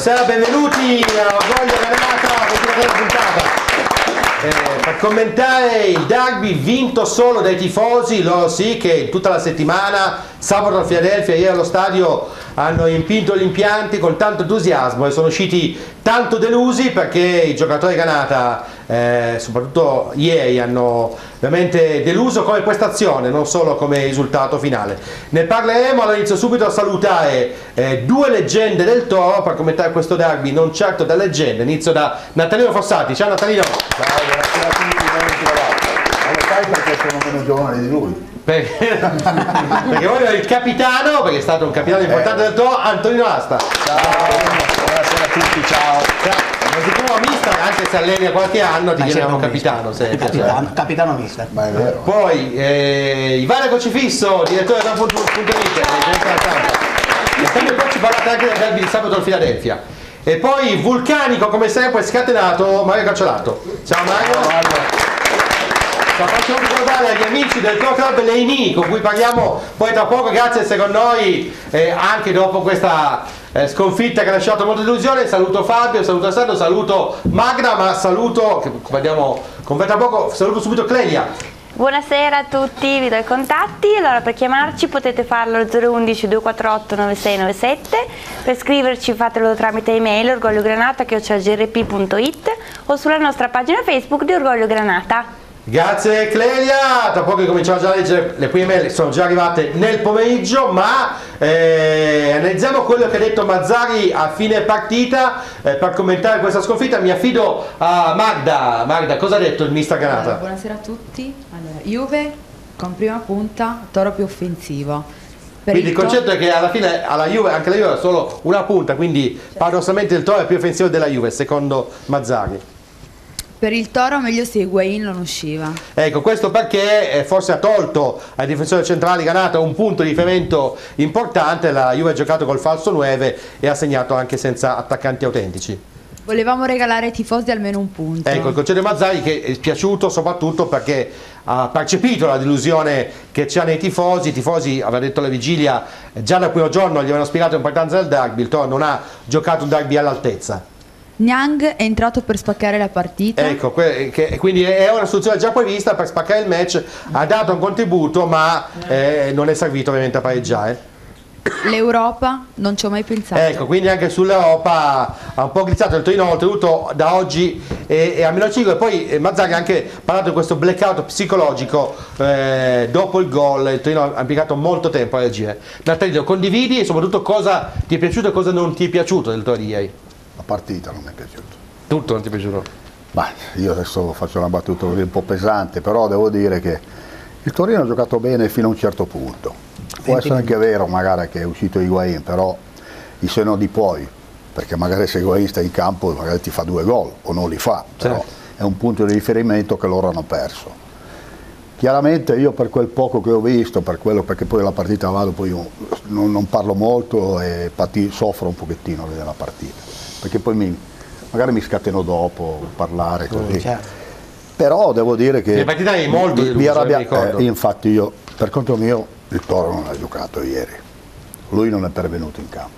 Buonasera, benvenuti a Orgoglio Granata, questa puntata. Per commentare il derby vinto solo dai tifosi, loro sì che tutta la settimana, sabato a Filadelfia, ieri allo stadio hanno riempito gli impianti con tanto entusiasmo e sono usciti tanto delusi perché i giocatori Granata, soprattutto ieri, hanno veramente deluso come prestazione, non solo come risultato finale. Ne parleremo, allora inizio subito a salutare due leggende del Toro per commentare questo derby, non certo da leggende. Inizio da Natalino Fossati. Ciao Natalino. Ciao, grazie a tutti, non lo sai perché sono meno giovane di lui. Perché voi il capitano, perché è stato un capitano importante del Toro, Antonino Asta. Ciao, buonasera a tutti, ciao. Non ti chiamo mister, anche se alleni a qualche anno ti chiamiamo capitano. Capitano mister. Ma è vero. Poi Ivana Crocifisso, direttore da Punto.it, e sempre poi ci parlate anche del derby di sabato al Filadelfia. E poi vulcanico come sempre scatenato Mario Caccionato. Ciao Mario. Facciamo ricordare agli amici del Pro Club Leini con cui parliamo poi tra poco, grazie a essere con noi anche dopo questa sconfitta che ha lasciato molta delusione. Saluto Fabio, saluto Alessandro, saluto Magda, ma saluto, che parliamo con tra poco, saluto subito Clelia. Buonasera a tutti, vi do i contatti. Allora, per chiamarci potete farlo allo 011 248 9697, per scriverci fatelo tramite email orgogliogranata@grp.it o sulla nostra pagina Facebook di Orgoglio Granata. Grazie Clelia, tra poco cominciamo già a leggere le prime mail, sono già arrivate nel pomeriggio, ma analizziamo quello che ha detto Mazzari a fine partita per commentare questa sconfitta. Mi affido a Magda. Magda, cosa ha detto il mister Granata? Allora, buonasera a tutti. Allora, Juve con prima punta, Toro più offensivo. Quindi il concetto è che alla fine alla Juve, anche la Juve ha solo una punta, quindi paradossalmente il Toro è più offensivo della Juve, secondo Mazzari. Per il Toro meglio se Higuaín non usciva. Ecco, questo perché forse ha tolto ai difensori centrali Granata un punto di riferimento importante. La Juve ha giocato col falso 9 e ha segnato anche senza attaccanti autentici. Volevamo regalare ai tifosi almeno un punto. Ecco, il concetto di Mazzari che è piaciuto soprattutto perché ha percepito la delusione che c'è nei tifosi. I tifosi, aveva detto la vigilia, già dal primo giorno gli avevano spiegato l'importanza del derby. Il Toro non ha giocato un derby all'altezza. Niang è entrato per spaccare la partita. Ecco, quindi è una soluzione già prevista per spaccare il match, ha dato un contributo ma non è servito ovviamente a pareggiare. L'Europa non ci ho mai pensato. Ecco, quindi anche sull'Europa ha un po' grizzato il Torino, oltretutto da oggi è a meno 5. E poi Mazzari ha anche parlato di questo blackout psicologico dopo il gol. Il Torino ha impiegato molto tempo a reagire. Natalino, condividi e soprattutto cosa ti è piaciuto e cosa non ti è piaciuto del Torino di ieri? La partita non mi è piaciuta. Tutto non ti è piaciuto? Ma io adesso faccio una battuta così un po' pesante, però devo dire che il Torino ha giocato bene fino a un certo punto. Può essere anche vero magari che è uscito Higuaín, però il seno di poi, perché magari se Higuaín sta in campo magari ti fa 2 gol o non li fa, però è un punto di riferimento che loro hanno perso. Chiaramente io per quel poco che ho visto, perché poi la partita vado, poi io non parlo molto e soffro un pochettino della partita, perché poi magari mi scateno dopo parlare così. Però devo dire che le partite hai molto deluso, infatti io per conto mio il Toro non ha giocato ieri, lui non è pervenuto in campo.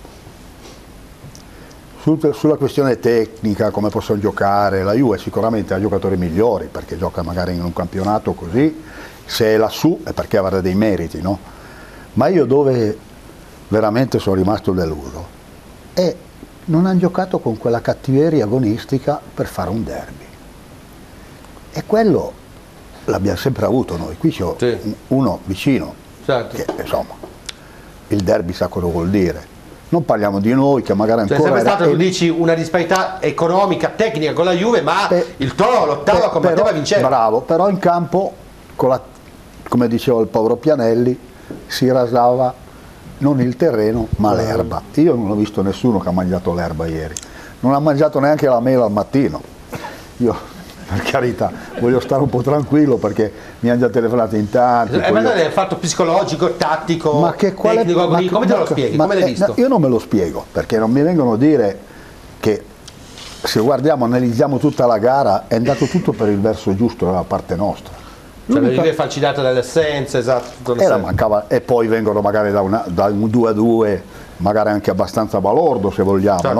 Sulla questione tecnica, come possono giocare, la Juve sicuramente ha giocatori migliori perché gioca magari in un campionato così, se è lassù è perché avrà dei meriti, no? Ma io dove veramente sono rimasto deluso è non hanno giocato con quella cattiveria agonistica per fare un derby. E quello l'abbiamo sempre avuto noi. Qui c'è uno vicino, che insomma, il derby sa cosa vuol dire. Non parliamo di noi che magari ancora... C'è sempre stata, tu dici, una disparità economica, tecnica con la Juve, ma il Toro lottava, combatteva, vinceva. Bravo, però in campo, come diceva il povero Pianelli, si rasava non il terreno ma l'erba. Io non ho visto nessuno che ha mangiato l'erba ieri, non ha mangiato neanche la mela al mattino. Io, per carità, voglio stare un po' tranquillo perché mi hanno già telefonato in tanti. Ma è fatto psicologico, tattico, tecnico, come te lo spieghi? Come l'hai visto? Io non me lo spiego, perché non mi vengono a dire che se guardiamo, analizziamo tutta la gara, è andato tutto per il verso giusto dalla parte nostra. Cioè la Juve falcidiata dalle assenze, esatto. E poi vengono magari da un 2-2, magari anche abbastanza balordo se vogliamo, no?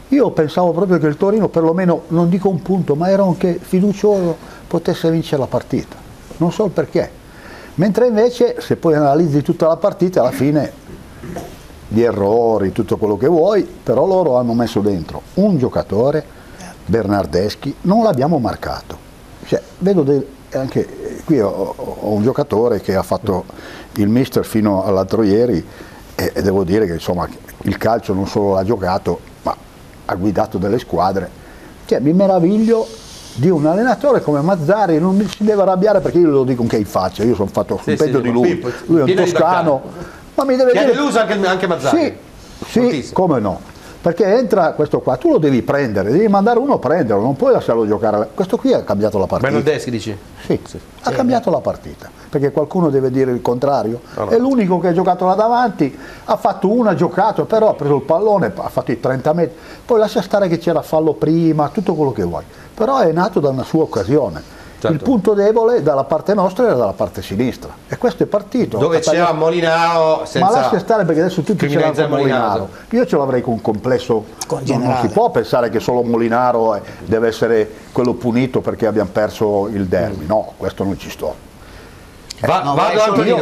Io pensavo proprio che il Torino, perlomeno, non dico un punto, ma ero anche fiducioso, potesse vincere la partita. Non so il perché. Mentre invece, se poi analizzi tutta la partita, alla fine, di errori, tutto quello che vuoi, però loro hanno messo dentro un giocatore, Bernardeschi, non l'abbiamo marcato. Cioè, vedo anche qui ho un giocatore che ha fatto il mister fino all'altro ieri e devo dire che insomma il calcio non solo l'ha giocato, ma ha guidato delle squadre. Cioè, mi meraviglio di un allenatore come Mazzarri, non mi si deve arrabbiare perché io lo dico anche in faccia, io sono fatto sul peggio di lui è un toscano, ma mi deve dire... Ti ha deluso anche Mazzarri? Sì, come no? Perché entra questo qua, tu lo devi prendere, devi mandare uno a prenderlo, non puoi lasciarlo giocare. Questo qui ha cambiato la partita. Bernardeschi dici? Sì, ha cambiato la partita, perché qualcuno deve dire il contrario. È l'unico che ha giocato là davanti, ha fatto una giocata, però ha preso il pallone, ha fatto i 30 metri, poi lascia stare che c'era fallo prima, tutto quello che vuoi. Però è nato da una sua occasione. Certo. Il punto debole dalla parte nostra era dalla parte sinistra e questo è partito. Dove c'era Molinaro senza... Ma lascia stare perché adesso tutti ce l'hanno con Molinaro. Io ce l'avrei con un complesso, non si può pensare che solo Molinaro deve essere quello punito perché abbiamo perso il derby, no, questo non ci sto. Volevo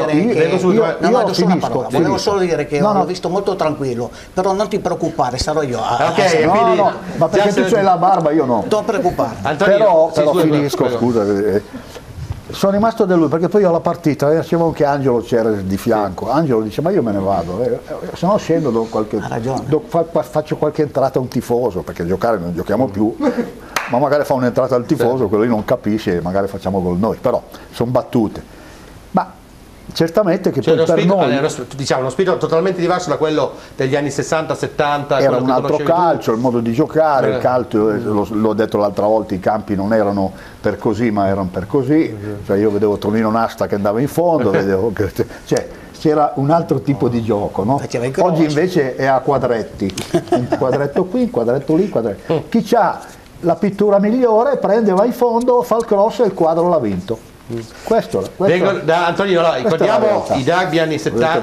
solo dire che l'ho visto molto tranquillo, però non ti preoccupare, sarò io. Ma perché tu c'hai la barba, io no. Non preoccupare. Però finisco, scusa. Sono rimasto da lui perché poi alla partita dicevo che Angelo c'era di fianco. Angelo dice ma io me ne vado, se no scendo faccio qualche entrata a un tifoso perché giocare non giochiamo più. Ma magari fa un'entrata al tifoso, quello lì non capisce e magari facciamo gol noi, però sono battute. Ma certamente che poi per noi diciamo uno spirito totalmente diverso da quello degli anni 60-70, era un altro calcio, il modo di giocare, il calcio, l'ho detto l'altra volta, i campi non erano per così ma erano per così, cioè io vedevo Tonino Nasta che andava in fondo, vedevo che, cioè, c'era un altro tipo di gioco, no? Oggi invece è a quadretti, un quadretto qui, un quadretto lì, chi ha la pittura migliore prende, va in fondo, fa il cross e il quadro l'ha vinto. Vengo da Antonino, ricordiamo i derby anni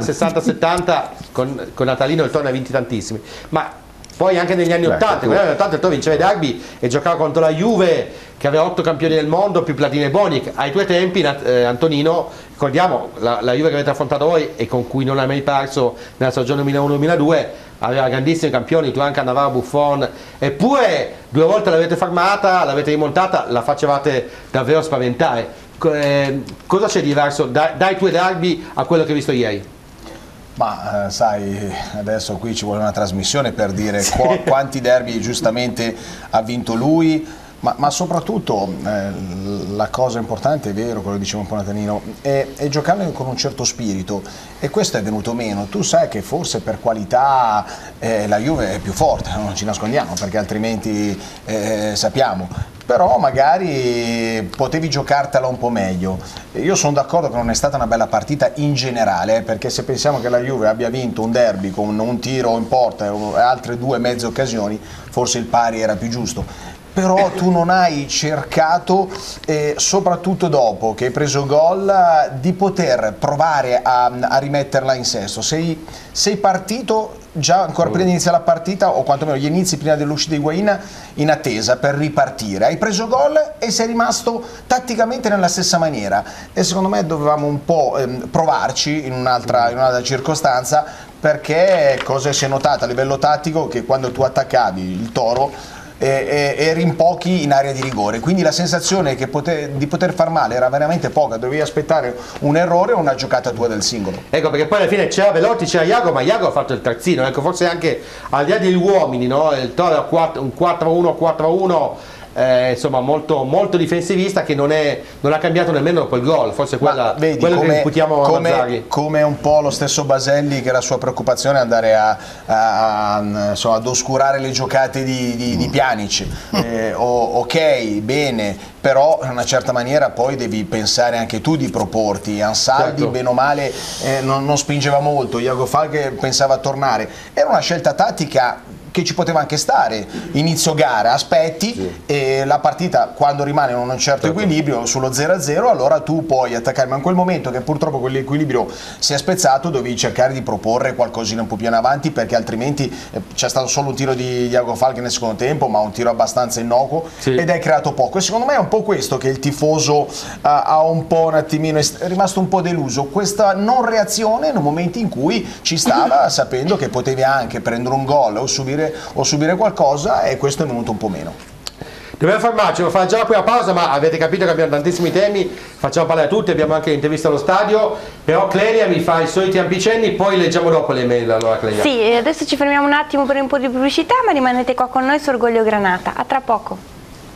60-70 con Natalino, il Torino ha vinti tantissimi, ma poi anche negli anni 80, negli anni 80 il Torino vinceva i derby e giocava contro la Juve che aveva 8 campioni del mondo più platine e boni. Ai tuoi tempi Antonino, ricordiamo la Juve che avete affrontato voi e con cui non hai mai perso nella stagione 2001-2002, aveva grandissimi campioni, tu anche Cannavaro, Buffon, eppure 2 volte l'avete fermata, l'avete rimontata, la facevate davvero spaventare. Cosa c'è di diverso dai tuoi derby a quello che hai visto ieri? Ma sai, adesso qui ci vuole una trasmissione per dire quanti derby giustamente ha vinto lui, ma soprattutto la cosa importante, è vero, quello che diceva un po' Natalino, è giocare con un certo spirito e questo è venuto meno. Tu sai che forse per qualità la Juve è più forte, non ci nascondiamo perché altrimenti sappiamo. Però magari potevi giocartela un po' meglio. Io sono d'accordo che non è stata una bella partita in generale, perché se pensiamo che la Juve abbia vinto un derby con un tiro in porta e altre 2 mezze occasioni, forse il pari era più giusto. Però tu non hai cercato, soprattutto dopo che hai preso gol, di poter provare a rimetterla in sesto. Sei partito già ancora prima di iniziare la partita, o quantomeno gli inizi prima dell'uscita di Higuain, in attesa per ripartire. Hai preso gol e sei rimasto tatticamente nella stessa maniera e secondo me dovevamo un po' provarci in un'altra circostanza, perché cosa si è notato a livello tattico? Che quando tu attaccavi il Toro eri in pochi in area di rigore, quindi la sensazione di poter far male era veramente poca, dovevi aspettare un errore o una giocata tua del singolo. Ecco, perché poi alla fine c'era Velotti, c'era Iago, ma Iago ha fatto il terzino, ecco, forse anche al di là degli uomini, no? Il Toro è un 4-1-4-1, insomma molto difensivista, che non ha cambiato nemmeno dopo il gol, forse quello che imputiamo a Mazzarri. Come un po' lo stesso Baselli, che la sua preoccupazione è andare ad oscurare le giocate di Pjanic. Ok, bene, però in una certa maniera poi devi pensare anche tu di proporti. Ansaldi, certo, bene o male non spingeva molto, Iago Falche pensava a tornare, era una scelta tattica che ci poteva anche stare, inizio gara, aspetti e la partita quando rimane in un certo equilibrio sullo 0-0, allora tu puoi attaccare, ma in quel momento che purtroppo quell'equilibrio si è spezzato dovevi cercare di proporre qualcosina un po' più in avanti, perché altrimenti c'è stato solo un tiro di Iago Falchi nel secondo tempo, ma un tiro abbastanza innocuo ed hai creato poco, e secondo me è un po' questo che il tifoso ha un po' un attimino, è rimasto un po' deluso, questa non reazione nei momenti in cui ci stava sapendo che potevi anche prendere un gol o subire qualcosa, e questo è venuto un po' meno. Dobbiamo fermarci, dobbiamo fare già la prima pausa, ma avete capito che abbiamo tantissimi temi, facciamo parlare a tutti, abbiamo anche l'intervista allo stadio, però Clelia mi fa i soliti ampicenni, poi leggiamo dopo le mail. Allora Clelia. Sì, adesso ci fermiamo un attimo per un po' di pubblicità, ma rimanete qua con noi su Orgoglio Granata, a tra poco.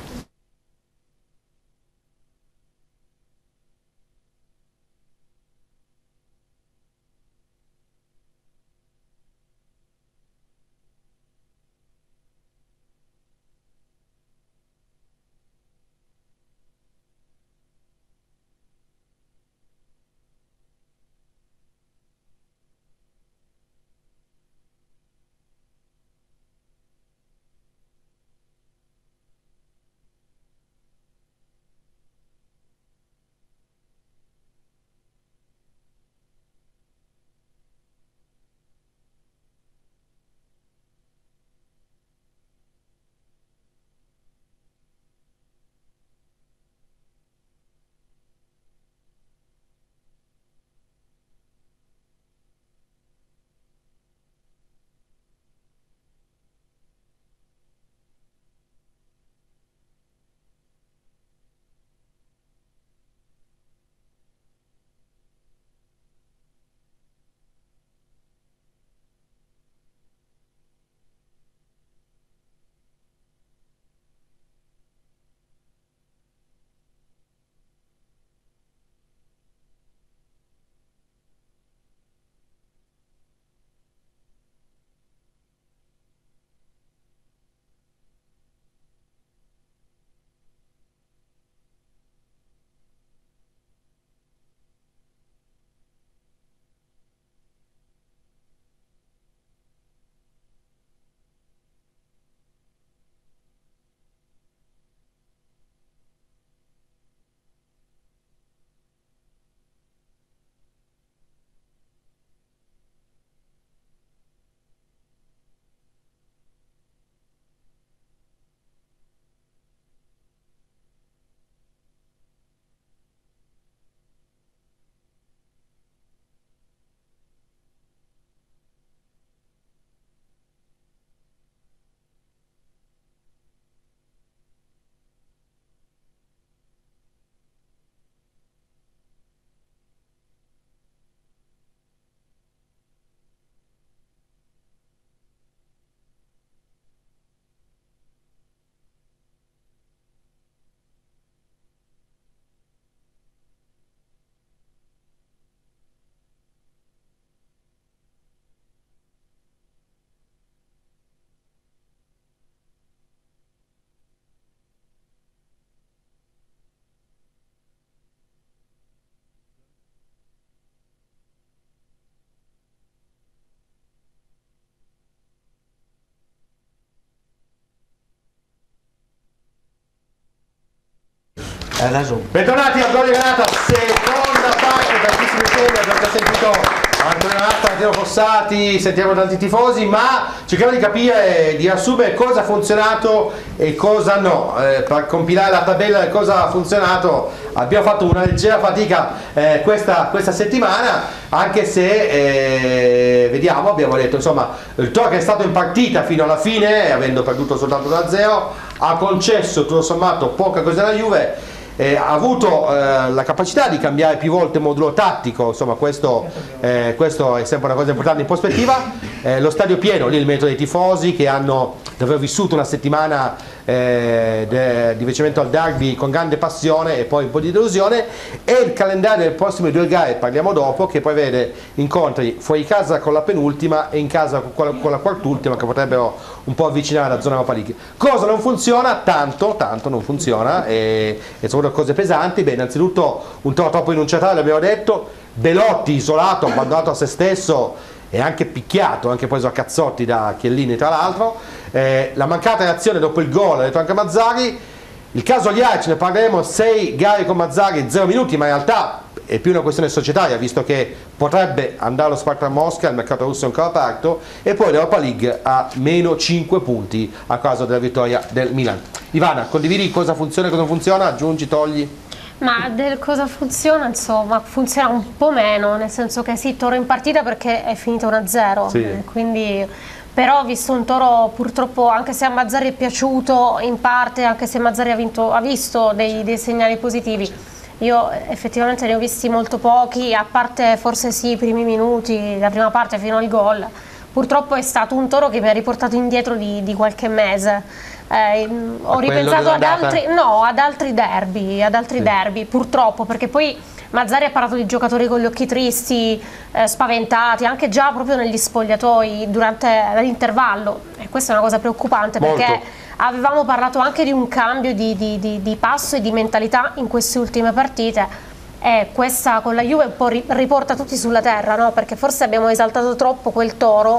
Hai ragione. Bentornati a Orgoglio Granata, seconda parte, tantissimi temi, abbiamo già sentito Antonio Nasta, Matteo Fossati, sentiamo tanti tifosi, ma cerchiamo di capire, di assumere cosa ha funzionato e cosa no. Per compilare la tabella di cosa ha funzionato abbiamo fatto una leggera fatica questa settimana, anche se vediamo, abbiamo detto insomma il Toro che è stato in partita fino alla fine, avendo perduto soltanto 1-0, ha concesso tutto sommato poca cosa alla Juve. Ha avuto la capacità di cambiare più volte modulo tattico, insomma questo è sempre una cosa importante in prospettiva. Lo stadio pieno, lì il merito dei tifosi che hanno davvero vissuto una settimana di ricevimento al derby con grande passione e poi un po' di delusione, e il calendario delle prossime due gare, parliamo dopo, che poi vede incontri fuori casa con la penultima e in casa con la quartultima, che potrebbero un po' avvicinare la zona Europa League. Cosa non funziona? Tanto non funziona, e soprattutto cose pesanti. Beh, innanzitutto un Toro troppo rinunciatario, l'abbiamo detto, Belotti isolato, abbandonato a se stesso, e anche picchiato, anche preso a cazzotti da Chiellini tra l'altro, la mancata reazione dopo il gol, ha detto anche Mazzarri. Il caso Aliaga, ce ne parleremo, 6 gare con Mazzarri, 0 minuti, ma in realtà è più una questione societaria, visto che potrebbe andare allo Spartak Mosca, il mercato russo è ancora aperto, e poi l'Europa League a meno 5 punti a causa della vittoria del Milan. Ivana, condividi cosa funziona e cosa non funziona, aggiungi, togli? Ma del cosa funziona, insomma, funziona un po' meno, nel senso che sì, Toro in partita perché è finito 1-0, sì. Quindi... Però ho visto un Toro purtroppo, anche se a Mazzarri è piaciuto in parte, anche se Mazzarri ha visto dei segnali positivi, io effettivamente ne ho visti molto pochi, a parte forse sì i primi minuti, la prima parte fino al gol. Purtroppo è stato un Toro che mi ha riportato indietro di qualche mese. Ho ripensato ad altri derby, purtroppo, perché poi Mazzarri ha parlato di giocatori con gli occhi tristi, spaventati, anche già proprio negli spogliatoi durante l'intervallo, e questa è una cosa preoccupante perché avevamo parlato anche di un cambio di passo e di mentalità in queste ultime partite, e questa con la Juve un po' riporta tutti sulla terra, no? Perché forse abbiamo esaltato troppo quel Toro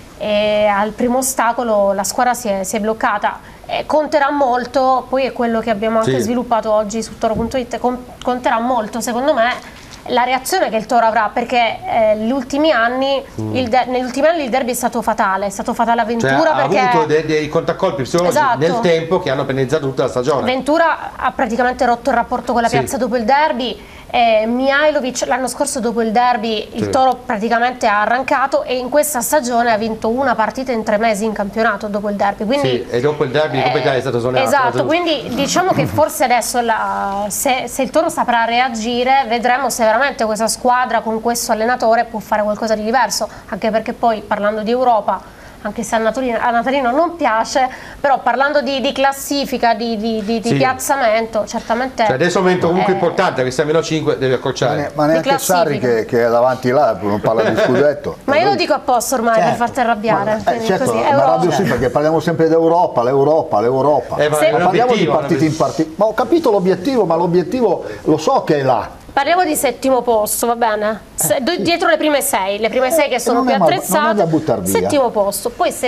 e al primo ostacolo la squadra si è bloccata. Conterà molto, poi è quello che abbiamo anche sviluppato oggi su Toro.it, conterà molto secondo me la reazione che il Toro avrà, perché negli ultimi anni il derby è stato fatale a Ventura, cioè, perché ha avuto dei contraccolpi psicologici nel tempo che hanno penalizzato tutta la stagione. Ventura ha praticamente rotto il rapporto con la piazza dopo il derby. Mihajlovic l'anno scorso dopo il derby il Toro praticamente ha arrancato, e in questa stagione ha vinto una partita in 3 mesi in campionato dopo il derby, quindi, e dopo il derby di Coppa Italia è stato esonerato. Esatto, quindi diciamo che forse adesso se il Toro saprà reagire, vedremo se veramente questa squadra con questo allenatore può fare qualcosa di diverso, anche perché poi, parlando di Europa, anche se a Natalino non piace, però parlando di classifica, di piazzamento, certamente... Cioè adesso è un momento comunque importante, che se a meno 5 devi accorciare. Ma neanche Sarri che è davanti là, non parla di scudetto. Ma io lo dico apposta ormai, per farti arrabbiare. Certo, così, ma arrabbio sì, perché parliamo sempre d'Europa, l'Europa. Ma parliamo di partita in partita. Ma ho capito l'obiettivo, ma l'obiettivo lo so che è là. Parliamo di 7° posto, va bene? Dietro le prime 6 che sono più attrezzate, 7° posto. Poi se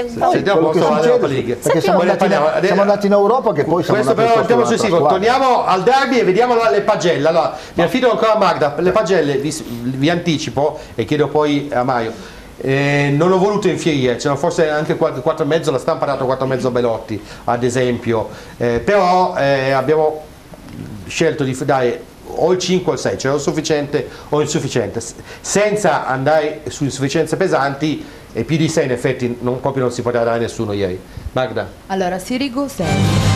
perché siamo andati in Europa, che poi siamo andati però andiamo sul sito. Torniamo al derby e vediamo le pagelle. Allora, mi affido ancora a Magda. Le pagelle vi anticipo e chiedo poi a Mario. Non ho voluto infierire, c'erano forse anche qualche 4,5, la stampa ha dato 4,5 Belotti ad esempio, però abbiamo scelto di dare o il 5 o il 6, cioè o sufficiente o insufficiente, senza andare su insufficienze pesanti, e più di 6 in effetti proprio non si poteva dare nessuno ieri. Magda? Allora, Sirigu 6.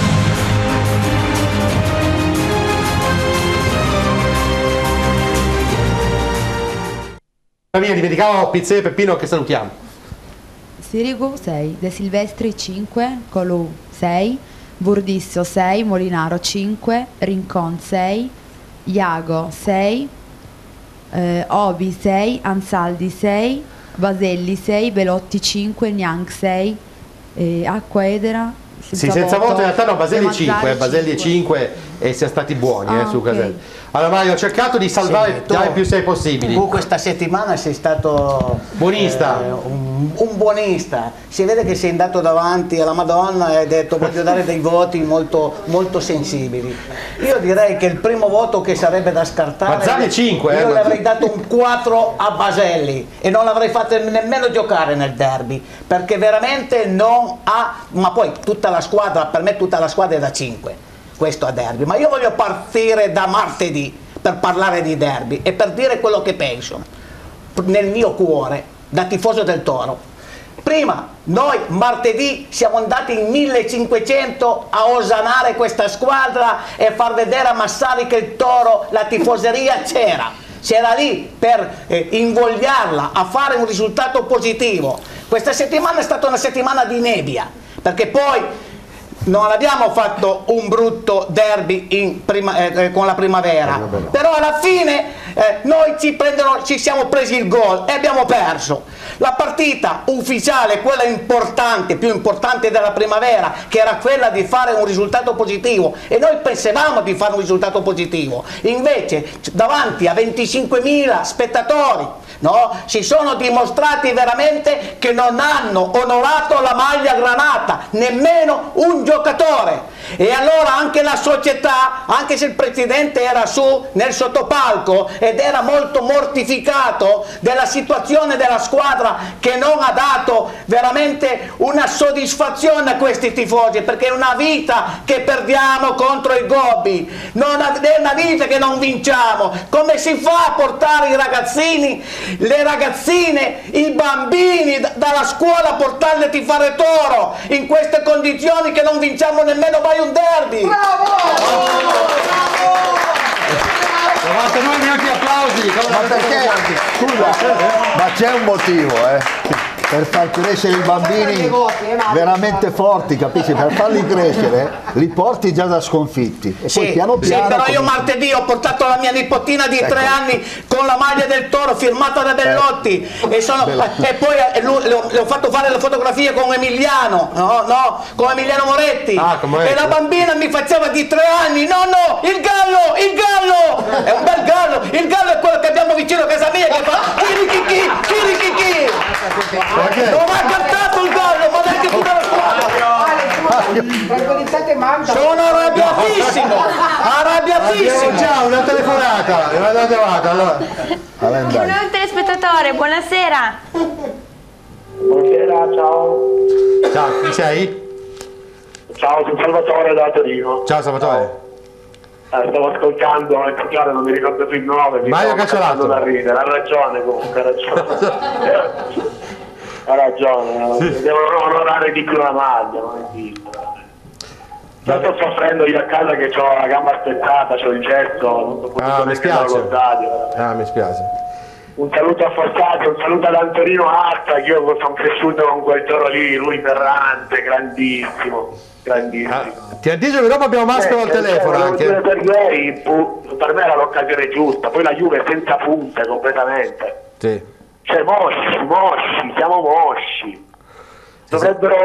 Mia, dimenticavo Pizzè e Peppino, che salutiamo. Sirigu 6, De Silvestri 5, Colù 6, Burdisso 6, Molinaro 5, Rincon 6, Iago 6, Obi 6, Ansaldi 6, Vaselli 6, Belotti 5, Niang 6, Acqua Edera senza voto in realtà no, Vaselli 5, Vaselli 5 e siamo stati buoni su Caselli. Allora Mario, ho cercato di salvare dai più 6 possibili. Tu questa settimana sei stato buonista, un buonista, si vede che sei andato davanti alla Madonna e hai detto voglio dare dei voti molto, molto sensibili. Io direi che il primo voto che sarebbe da scartare, Mazzarri 5, io le avrei dato un 4 a Vaselli e non l'avrei fatto nemmeno giocare nel derby, perché veramente non ha, ma poi tutta la squadra, per me tutta la squadra è da 5 questo a derby, ma io voglio partire da martedì per parlare di derby e per dire quello che penso nel mio cuore da tifoso del Toro. Prima noi martedì siamo andati in 1500 a osanare questa squadra e far vedere a Massari che il Toro, la tifoseria c'era lì per invogliarla a fare un risultato positivo. Questa settimana è stata una settimana di nebbia, perché poi non abbiamo fatto un brutto derby con la primavera, però alla fine noi ci siamo presi il gol e abbiamo perso. La partita ufficiale, quella importante, più importante della primavera, che era quella di fare un risultato positivo, e noi pensavamo di fare un risultato positivo, invece davanti a 25.000 spettatori, no, si sono dimostrati veramente che non hanno onorato la maglia granata, nemmeno un giocatore. E allora anche la società, anche se il presidente era su nel sottopalco ed era molto mortificato della situazione della squadra, che non ha dato veramente una soddisfazione a questi tifosi, perché è una vita che perdiamo contro i Gobbi, è una vita che non vinciamo. Come si fa a portare i ragazzini, le ragazzine, i bambini dalla scuola, a portarli a tifare Toro in queste condizioni che non vinciamo nemmeno mai un derby? Bravo! 99 minuti di applausi. Ma perché? Scusa, ma c'è un motivo, per far crescere i bambini veramente forti, capisci? Per farli crescere li porti già da sconfitti e poi piano piano. Sì, però io martedì ho portato la mia nipotina di 3 anni con la maglia del Toro firmata da Bellotti e poi le ho fatto fare le fotografie con Emiliano, con Emiliano Moretti, e la bambina mi faceva di 3 anni, no, il gallo, è un bel gallo, il gallo è quello che abbiamo vicino a casa mia che fa chirichichi, chirichichi. Non ha cantato il gallo, ma neanche tutta la squadra. Sono arrabbiatissimo. Già una telefonata, allora. Un telespettatore, buonasera. Buonasera, ciao. Ciao, chi sei? Ciao, sono Salvatore da Torino. Ciao Salvatore. Stavo ascoltando, non mi ricordo più il nome. Mario Cacciolatto. Da ridere, ha ragione comunque, ha ragione, devono onorare di più la maglia, non esiste. Io sto soffrendo io a casa che ho la gamba spezzata, ho il gesso, non so come mi spiace. Mi spiace. Un saluto a Fossati, un saluto ad Antonino Arta, che io sono cresciuto con quel Toro lì, lui Ferrante, grandissimo. Ti anticipo che dopo abbiamo Maschero al telefono anche. Per ieri, per me era l'occasione giusta, poi la Juve senza punte completamente. Sì. Cioè mosci, siamo mosci. Dovrebbero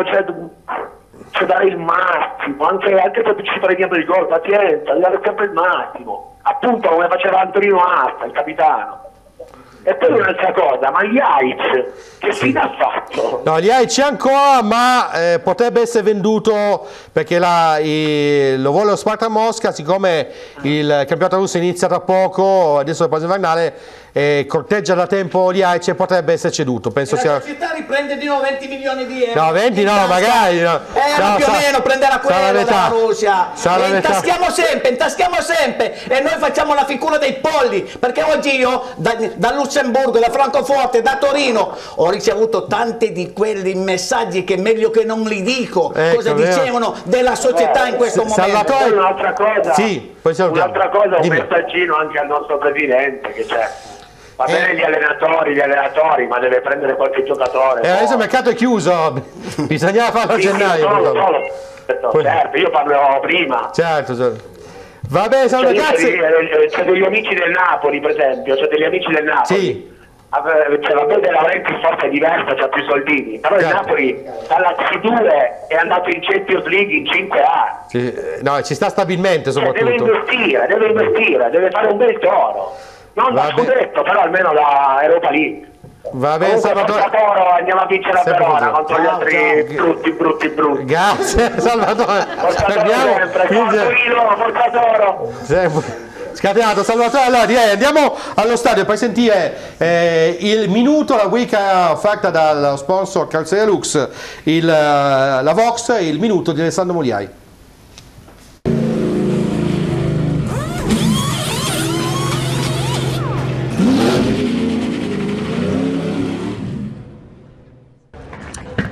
dare il massimo, anche se ci prendiamo il gol, pazienza, dare sempre il massimo. Appunto come faceva Antonino Asta, il capitano. E poi un'altra cosa, ma Jaic che fine ha fatto? No, Jaic c'è ancora, ma potrebbe essere venduto perché lo vuole lo Sparta Mosca, siccome il campionato russo inizia tra poco, adesso la pausa invernale, corteggia da tempo Jaic e potrebbe essere ceduto. Penso la società riprende di nuovo 20 milioni di euro. No, 20 no, magari. No. Più o meno prenderà quello dalla Russia. Intaschiamo sempre e noi facciamo la figura dei polli, perché oggi io da Lussemburgo, da Francoforte, da Torino ho ricevuto tanti di quelli messaggi che meglio che non li dico, cosa dicevano della società in questo momento. Salvatore, un'altra cosa, sì, poi un'altra cosa, un messaggino anche al nostro presidente che c'è. Va bene gli allenatori, ma deve prendere qualche giocatore. Adesso il mercato è chiuso, bisognava farlo a gennaio. Certo, io parlerò prima. Certo. Va bene, sono ragazzi. C'è degli amici del Napoli, per esempio, Sì. La Bode Laurenti forse è diversa, c'ha più soldini, però il Napoli dalla C2 è andato in Champions League in 5 anni. Sì. No, ci sta stabilmente soprattutto. Deve investire, deve fare un bel Toro. Non da scudetto, però almeno da Europa League. Va bene, Salvatore. Toro, andiamo a vincere a Verona contro gli altri brutti. Grazie, Salvatore. Forza Toro. Scatenato, Salvatore. Allora direi andiamo allo stadio per sentire il minuto, la week offerta dallo sponsor Calzeria Lux, la Vox, il minuto di Alessandro Mogliai.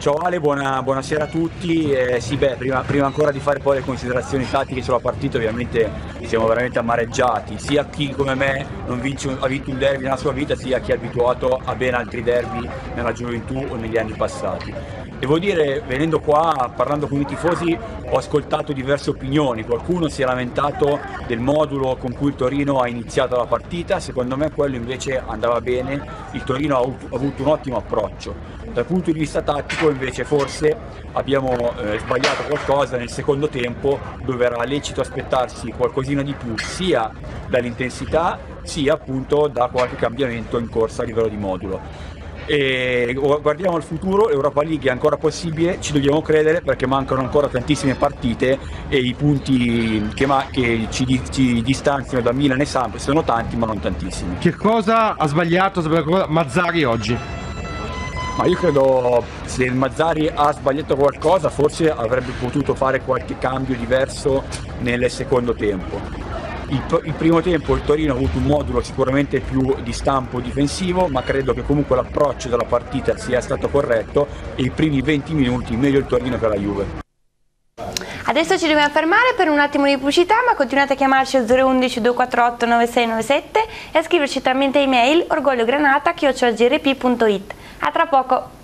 Ciao Ale, buonasera a tutti. Sì, prima ancora di fare poi le considerazioni tattiche sulla partita, ovviamente siamo veramente amareggiati, sia chi come me ha vinto un derby nella sua vita, sia chi è abituato a ben altri derby nella gioventù o negli anni passati. Devo dire, venendo qua, parlando con i tifosi, ho ascoltato diverse opinioni. Qualcuno si è lamentato del modulo con cui il Torino ha iniziato la partita, secondo me quello invece andava bene, il Torino ha avuto un ottimo approccio. Dal punto di vista tattico invece forse abbiamo sbagliato qualcosa nel secondo tempo, dove era lecito aspettarsi qualcosina di più sia dall'intensità sia appunto da qualche cambiamento in corsa a livello di modulo. E guardiamo al futuro, l'Europa League è ancora possibile, ci dobbiamo credere perché mancano ancora tantissime partite e i punti che ci distanziano da Milan e Samp sono tanti ma non tantissimi. Che cosa ha sbagliato Mazzarri oggi? Ma io credo se il Mazzarri ha sbagliato qualcosa forse avrebbe potuto fare qualche cambio diverso nel secondo tempo. Il primo tempo il Torino ha avuto un modulo sicuramente più di stampo difensivo, ma credo che comunque l'approccio della partita sia stato corretto e i primi 20 minuti meglio il Torino che la Juve. Adesso ci dobbiamo fermare per un attimo di pubblicità, ma continuate a chiamarci al 011 248 9697 e a scriverci tramite email orgogliogranata@grp.it. A tra poco!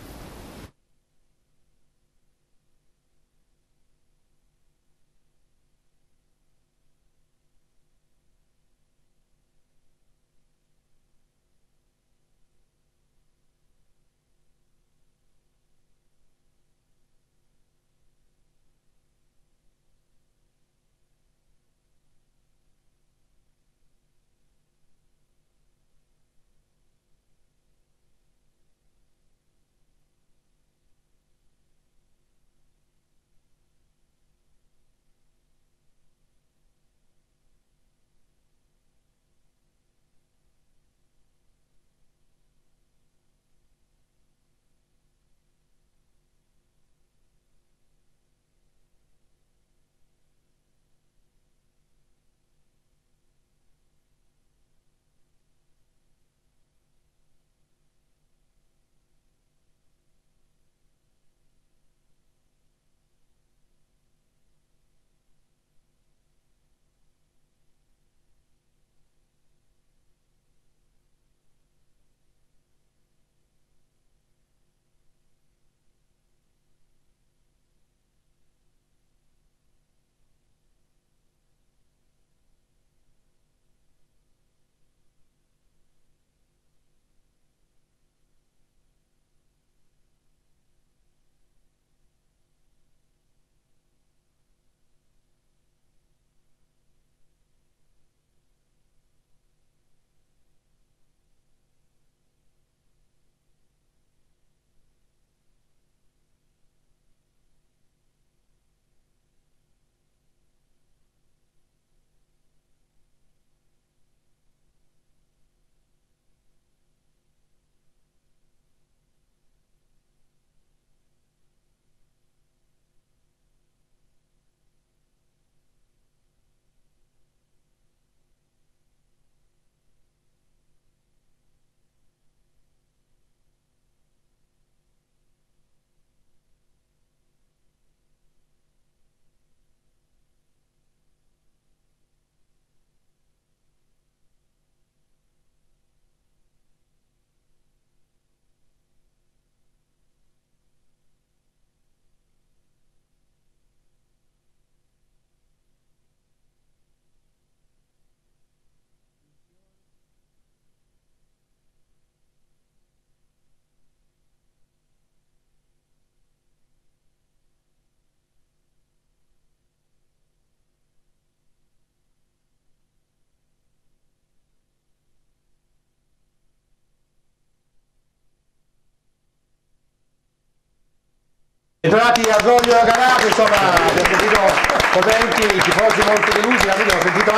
Entrati a Orgoglio Granata, insomma, abbiamo sentito potenti, i tifosi molto delusi, abbiamo sentito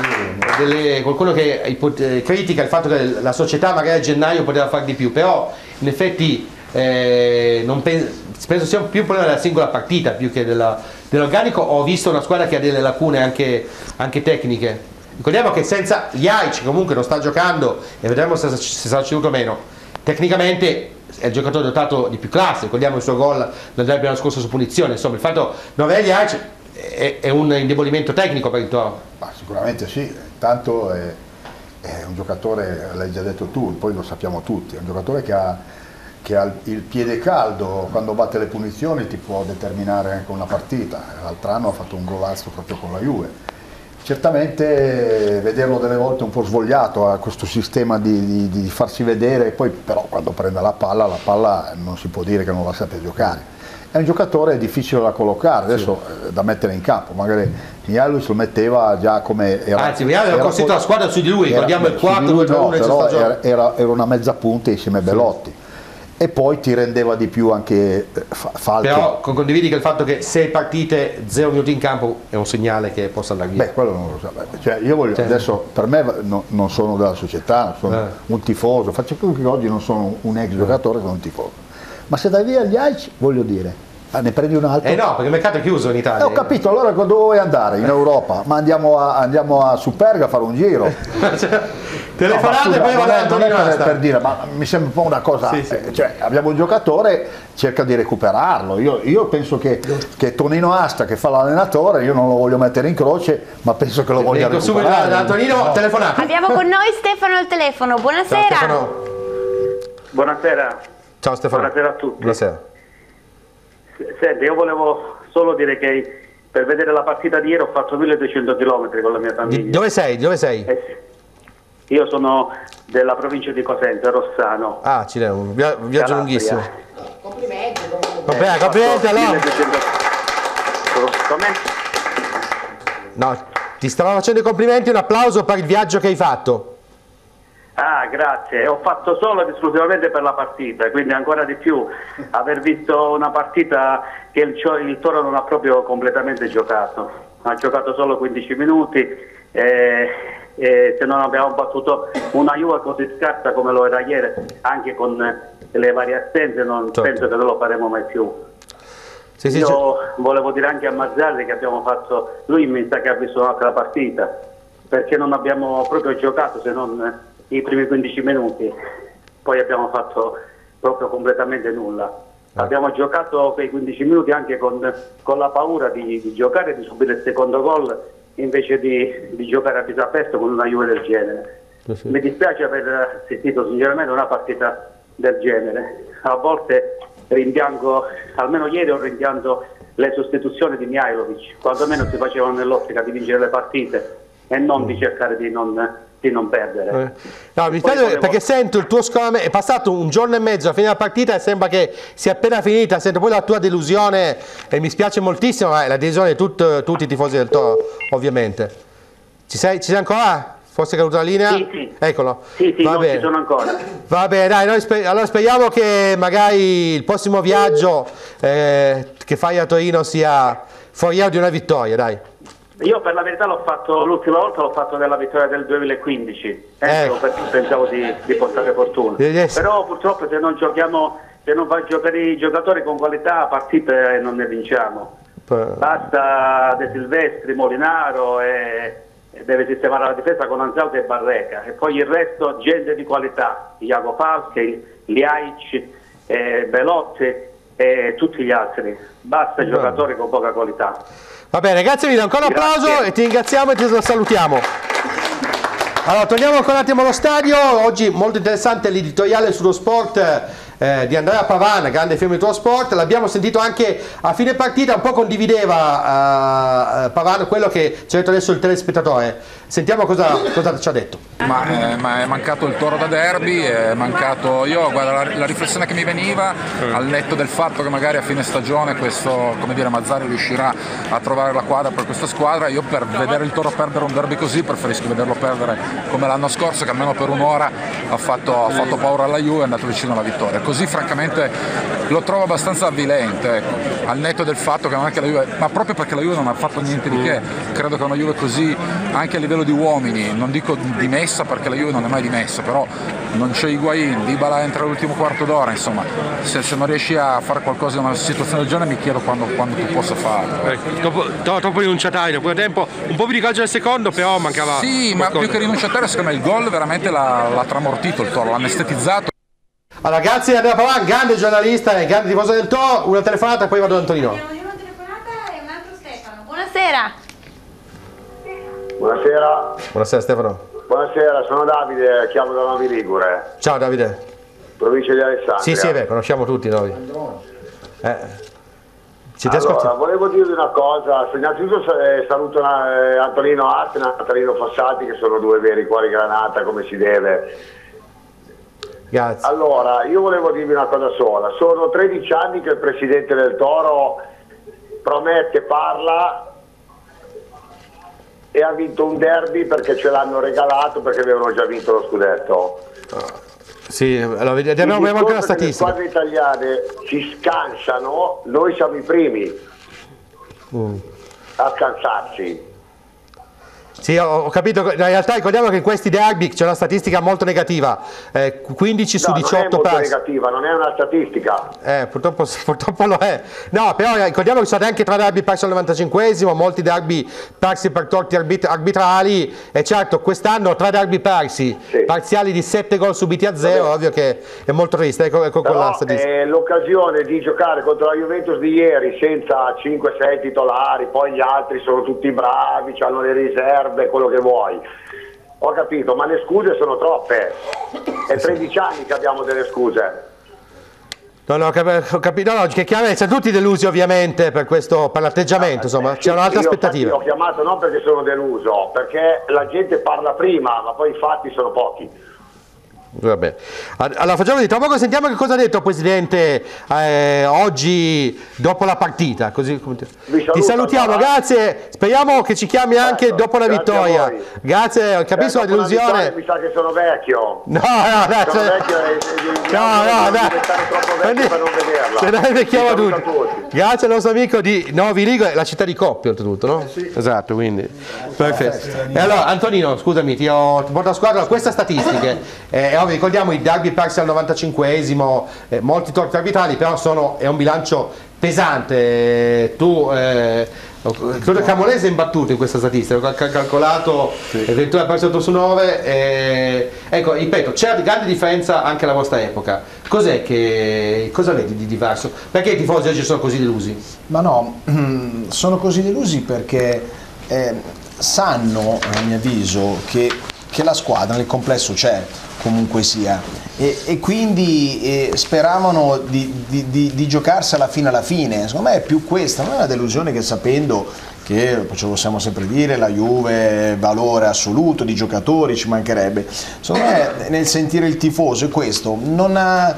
anche qualcuno che critica il fatto che la società magari a gennaio poteva fare di più, però in effetti penso sia più un problema della singola partita più che dell'organico. Ho visto una squadra che ha delle lacune anche tecniche. Ricordiamo che senza Jaic comunque non sta giocando e vedremo se sarà ceduto o meno. tecnicamente è il giocatore dotato di più classe, ricordiamo il suo gol nel derby l'anno scorso su punizione, insomma il fatto Novelli è un indebolimento tecnico per il Toro. Ma sicuramente sì, tanto è un giocatore, l'hai già detto tu, poi lo sappiamo tutti, è un giocatore che ha il piede caldo, quando batte le punizioni ti può determinare anche una partita. L'altro anno ha fatto un golazzo proprio con la Juve. Certamente vederlo delle volte un po' svogliato a questo sistema di farsi vedere, poi però quando prende la palla non si può dire che non la sappia giocare. È un giocatore difficile da collocare, adesso da mettere in campo, magari Mihajlovic lo metteva già come era. Anzi, Mihajlovic aveva costruito la squadra su di lui, guardiamo il 4-2-3-1 però era una mezza punta insieme a Belotti. E poi ti rendeva di più anche Falchi. Però condividi che il fatto che 6 partite, 0 minuti in campo è un segnale che possa andare via. Beh, quello non lo so. Cioè, io voglio, adesso per me non sono della società, sono un tifoso, faccio quello che oggi non sono un ex giocatore, sono un tifoso. Ma se dai via gli Aici, voglio dire, ne prendi un altro? No, perché il mercato è chiuso in Italia. Ho capito, allora dove vuoi andare? In Europa? Ma andiamo a Superga a fare un giro. Telefonate poi non è per dire, ma mi sembra un po' una cosa, cioè abbiamo un giocatore, cerca di recuperarlo, io penso che Tonino Asta che fa l'allenatore, io non lo voglio mettere in croce, ma penso che lo voglia recuperare. Tonino, telefonate. Abbiamo con noi Stefano al telefono, buonasera. Ciao, Stefano. Buonasera. Ciao Stefano. Buonasera a tutti. Buonasera. Senti, io volevo solo dire che per vedere la partita di ieri ho fatto 1200 km con la mia famiglia. Dove sei? Io sono della provincia di Cosenza, Rossano. Ah, un viaggio lunghissimo. Complimenti. Complimenti allora. Come? No, ti stavo facendo i complimenti, un applauso per il viaggio che hai fatto. Ah, grazie. Ho fatto solo ed esclusivamente per la partita, quindi ancora di più aver visto una partita che il Toro non ha proprio completamente giocato. Ha giocato solo 15 minuti e se non abbiamo battuto una Juve così scarsa come lo era ieri, anche con le varie assenze, non penso che non lo faremo mai più. Io volevo dire anche a Mazzarri che abbiamo fatto, lui mi sa che ha visto un'altra partita, perché non abbiamo proprio giocato se non i primi 15 minuti, poi abbiamo fatto proprio completamente nulla. Abbiamo giocato quei 15 minuti anche con la paura di giocare e di subire il secondo gol invece di giocare a viso aperto con una Juve del genere. Mi dispiace aver assistito sinceramente a una partita del genere. A volte rimpiango, almeno ieri ho rimpianto le sostituzioni di Mihajlovic, quantomeno si facevano nell'ottica di vincere le partite e non di cercare di non perdere. No, mi spiace perché sento il tuo scoramento, è passato un giorno e mezzo a fine della partita e sembra che sia appena finita, sento poi la tua delusione e mi spiace moltissimo, ma è la delusione di tutti i tifosi del Toro, ovviamente. Ci sei ancora? Forse è caduta la linea? Sì. Eccolo. Sì, non ci sono ancora. Va bene, dai, allora speriamo che magari il prossimo viaggio che fai a Torino sia foriero di una vittoria, dai. Io per la verità l'ho fatto l'ultima volta, l'ho fatto nella vittoria del 2015, perché pensavo di portare fortuna. Però purtroppo se non fai giocare i giocatori con qualità, partite non ne vinciamo. Basta De Silvestri, Molinaro e deve sistemare la difesa con Anzaldi e Barreca. E poi il resto gente di qualità, Iago Falchi, Liaic, Belotti e tutti gli altri. Basta giocatori con poca qualità. Va bene, grazie mille, ancora un applauso e ti ringraziamo e ti salutiamo. Allora, torniamo ancora un attimo allo stadio. Oggi molto interessante l'editoriale sullo sport di Andrea Pavan, grande firma di Tuo Sport. L'abbiamo sentito anche a fine partita, un po' condivideva Pavan quello che ci ha detto adesso il telespettatore. Sentiamo cosa ci ha detto. Ma è mancato il Toro da derby, è mancato, guarda, la riflessione che mi veniva, al netto del fatto che magari a fine stagione questo, come dire, Mazzarri riuscirà a trovare la quadra per questa squadra, io per vedere il Toro perdere un derby così preferisco vederlo perdere come l'anno scorso, che almeno per un'ora ha fatto paura alla Juve e è andato vicino alla vittoria. Così francamente lo trovo abbastanza avvilente, ecco. Al netto del fatto che non è che la Juve, ma proprio perché la Juve non ha fatto niente di che, credo che una Juve così anche a livello di uomini, non dico dimessa perché la Juve non è mai dimessa, però non c'è Higuaín, Dybala entra all'ultimo quarto d'ora, insomma se non riesci a fare qualcosa in una situazione del genere mi chiedo quando tu possa farlo. Troppo rinunciatario, nel primo tempo un po' più di coraggio nel secondo, però mancava. Sì, ma più che rinunciatario secondo me il gol veramente l'ha tramortito il Toro, l'ha anestetizzato. Allora, grazie Andrea Pavan, grande giornalista e grande tifoso del Toro. Una telefonata e poi vado ad Antonino. Abbiamo una telefonata e un altro Stefano. Buonasera. Buonasera. Buonasera Stefano. Buonasera, sono Davide, chiamo da Novi Ligure, Ciao Davide. provincia di Alessandria. Sì, sì, conosciamo tutti noi. Ci ti ascolti? Volevo dirvi una cosa, innanzitutto saluto Antonino Arte e Natalino Fossati, che sono due veri cuori granata come si deve. Grazie. Allora, io volevo dirvi una cosa sola, sono 13 anni che il presidente del Toro promette, parla e ha vinto un derby perché ce l'hanno regalato, perché avevano già vinto lo scudetto. Sì, allora, abbiamo anche una statistica. Le squadre italiane si scansano, noi siamo i primi a scansarsi. Sì, ho capito, in realtà ricordiamo che in questi derby c'è una statistica molto negativa, 15 su 18 non è molto persi. negativa, non è una statistica. Purtroppo lo è. No, però ricordiamo che sono stati anche 3 derby persi al 95esimo, molti derby persi per torti arbitrali e certo quest'anno 3 derby persi, sì, parziali di 7 gol subiti a 0, ovvio che è molto triste. Ecco quella statistica. L'occasione di giocare contro la Juventus di ieri senza 5-6 titolari, poi gli altri sono tutti bravi, hanno le riserve, quello che vuoi, ho capito, ma le scuse sono troppe, è 13 anni che abbiamo delle scuse. No, ho capito, no, che chiaramente siamo tutti delusi ovviamente per l'atteggiamento, insomma, c'è un'altra aspettativa. Ho chiamato non perché sono deluso, perché la gente parla prima, ma poi i fatti sono pochi. Vabbè. Allora facciamo di tra poco, sentiamo che cosa ha detto il Presidente oggi dopo la partita, così ti salutiamo, grazie, speriamo che ci chiami anche dopo la vittoria. Grazie, capisco la delusione. Mi sa che sono vecchio. No, sono vecchio per non vederla. Se noi vecchiamo tutti. Grazie al nostro amico di Novi Ligure, la città di Coppia oltretutto, no? Sì. Esatto, quindi perfetto. E allora Antonino, scusami, ti ho portato a squadra queste statistiche. Ricordiamo i derby persi al 95esimo, molti torti arbitrali, però è un bilancio pesante. Tu credo che Camolese è imbattuto in questa statistica, ho calcolato, sì, 22 persi 8 su 9. Ecco, ripeto, c'è grande differenza anche alla vostra epoca. Cosa vedi di diverso? Perché i tifosi oggi sono così delusi? Ma no, sono così delusi perché sanno, a mio avviso, che la squadra nel complesso c'è, comunque sia, e quindi speravano di giocarsela fino alla fine. Secondo me è più questa, non è una delusione che, sapendo che, ce lo possiamo sempre dire, la Juve è valore assoluto di giocatori, ci mancherebbe. Secondo me nel sentire il tifoso è questo, non ha,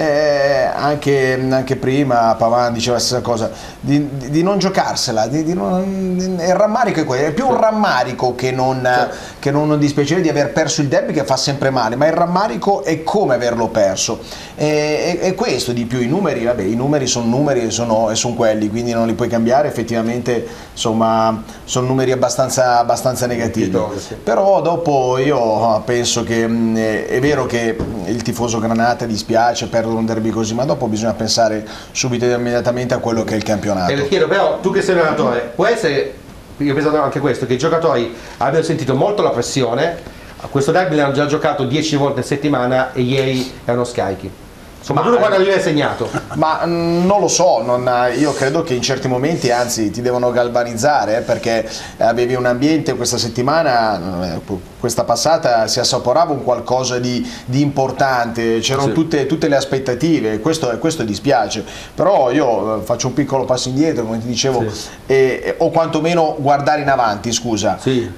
anche prima Pavan diceva la stessa cosa, di non giocarsela, il rammarico è quello, è più un rammarico che non un dispiacere di aver perso il derby, che fa sempre male, ma il rammarico è come averlo perso, e questo di più. I numeri, vabbè, i numeri sono numeri e sono quelli, quindi non li puoi cambiare, effettivamente, insomma, sono numeri abbastanza negativi. Però dopo io penso che è vero che il tifoso granata dispiace perdere un derby così, ma dopo bisogna pensare subito e immediatamente a quello che è il campionato. E le chiedo, però, tu che sei allenatore, può essere, io penso anche questo, che i giocatori abbiano sentito molto la pressione. A questo derby l'hanno già giocato 10 volte a settimana e ieri erano scarichi. Soprattutto quando lui è segnato. Ma non lo so, io credo che in certi momenti anzi ti devono galvanizzare, perché avevi un ambiente questa settimana, questa passata si assaporava un qualcosa di importante, c'erano tutte le aspettative, questo dispiace. Però io faccio un piccolo passo indietro, come ti dicevo, o quantomeno guardare in avanti, scusa.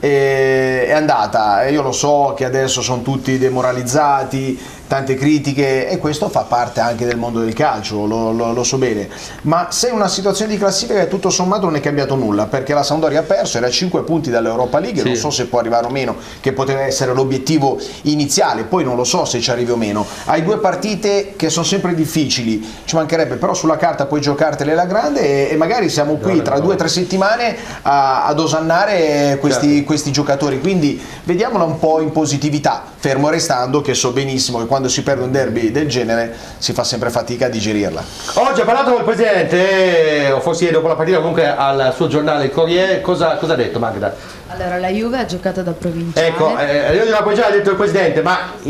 È andata, io lo so che adesso sono tutti demoralizzati, tante critiche, e questo fa parte anche del mondo del calcio, lo so bene, ma se una situazione di classifica tutto sommato non è cambiato nulla, perché la Sampdoria ha perso, era a 5 punti dall'Europa League, non so se può arrivare o meno, che poteva essere l'obiettivo iniziale, poi non lo so se ci arrivi o meno. Hai 2 partite che sono sempre difficili, ci mancherebbe, però sulla carta puoi giocartele alla grande, e magari siamo qui tra 2 o 3 settimane ad osannare questi giocatori, quindi vediamola un po' in positività, fermo restando che so benissimo che quando si perde un derby del genere si fa sempre fatica a digerirla. Oggi ha parlato col Presidente, o forse dopo la partita, comunque al suo giornale il Corriere, cosa ha detto Magda? Allora, la Juve ha giocato da provinciale. Ecco, io della provinciale ha detto il Presidente, ma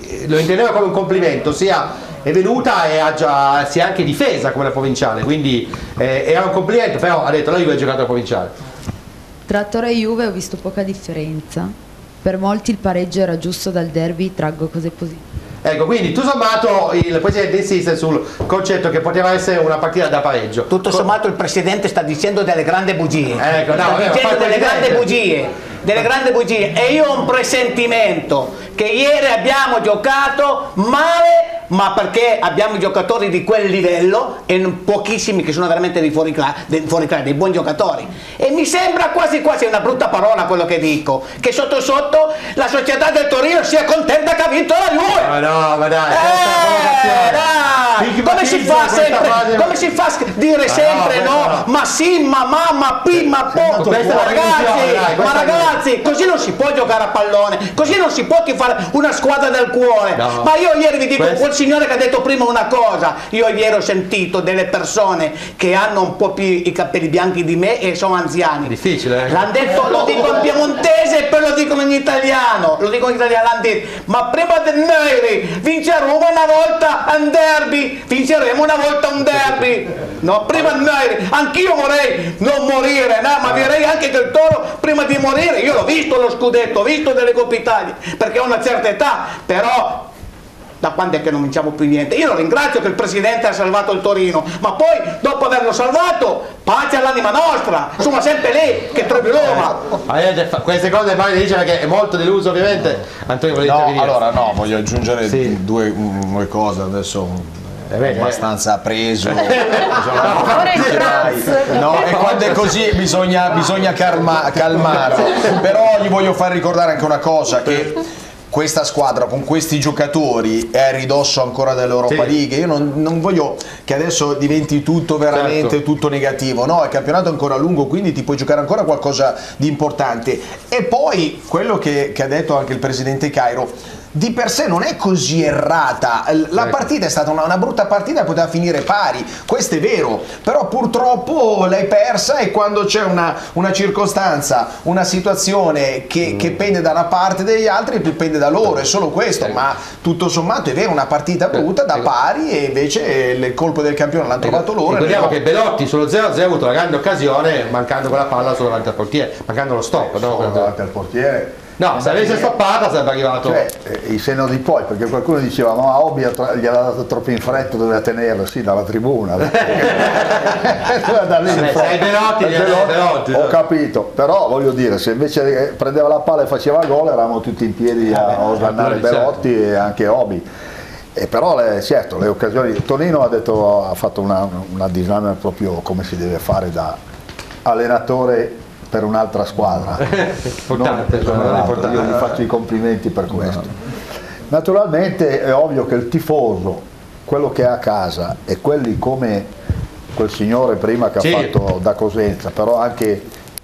lo intendeva come un complimento, sia è venuta e si è anche difesa come la provinciale, quindi era un complimento, però ha detto la Juve ha giocato la provinciale. Tra Toro e Juve ho visto poca differenza. Per molti il pareggio era giusto, dal derby traggo cose positive. Ecco, quindi tutto sommato il Presidente insiste sul concetto che poteva essere una partita da pareggio. Tutto sommato il Presidente sta dicendo delle grandi bugie. Ecco, no, sta dicendo delle grandi bugie. E io ho un presentimento che ieri abbiamo giocato male, ma perché abbiamo giocatori di quel livello e pochissimi che sono veramente dei dei buoni giocatori. E mi sembra quasi una brutta parola quello che dico, che sotto sotto la società del Torino sia contenta che ha vinto la Juve. Ma no, ma dai, dai. Come si fa sempre? Come si fa a dire sempre no? Ma sì, ma mamma, ma po'. Ma ragazzi, così non si può giocare a pallone, così non si può fare una squadra del cuore. No. Ma io ieri vi dico, quel signore che ha detto prima una cosa, io ieri ho sentito delle persone che hanno un po' più i capelli bianchi di me e sono anziani. Difficile, eh? L'hanno detto, lo dico in piemontese e poi lo dico in italiano. L'hanno detto, ma prima del noi vinceremo una volta un derby, no, prima di noi, anch'io vorrei non morire, no? Ma direi anche che il Toro prima di morire, io l'ho visto lo scudetto, ho visto delle Coppe Italia, perché ho una certa età, però da quando è che non vinciamo più niente? Io lo ringrazio che il Presidente ha salvato il Torino, ma poi dopo averlo salvato, pace all'anima nostra, sono sempre lì che trovi Roma. Queste cose poi le dice perché è molto deluso ovviamente. Antonio vuole intervenire. Allora no, voglio aggiungere due cose adesso. Abbastanza preso. No, e quando è così bisogna calmarlo. Però gli voglio far ricordare anche una cosa, che questa squadra con questi giocatori è a ridosso ancora dell'Europa League. Io non voglio che adesso diventi tutto veramente tutto negativo, no, il campionato è ancora lungo, quindi ti puoi giocare ancora qualcosa di importante. E poi quello che ha detto anche il Presidente Cairo, di per sé non è così errata, la partita è stata una brutta partita, poteva finire pari, questo è vero, però purtroppo l'hai persa, e quando c'è una circostanza, una situazione che pende da una parte degli altri, pende da loro, è solo questo. Ma tutto sommato è vero, una partita brutta da pari, e invece il colpo del campione l'hanno trovato loro. Ricordiamo che Belotti sullo 0-0 ha avuto la grande occasione, mancando quella palla solo davanti al portiere, mancando lo stop, no? Davanti al portiere. No, se avesse stoppata sarebbe arrivato. Il senno di poi, perché qualcuno diceva ma Obi gli ha dato troppo in fretta, doveva tenerlo, sì, dalla tribuna. Da lì, sei Belotti, ho capito, però voglio dire, se invece prendeva la palla e faceva gol, eravamo tutti in piedi a osannare Belotti e anche Obi. E però certo, le occasioni, Tonino ha fatto una disamina proprio come si deve fare da allenatore per un'altra squadra. Importante, io gli faccio i complimenti per questo. Naturalmente è ovvio che il tifoso, quello che è a casa, e quelli come quel signore prima che ha fatto da Cosenza, però anche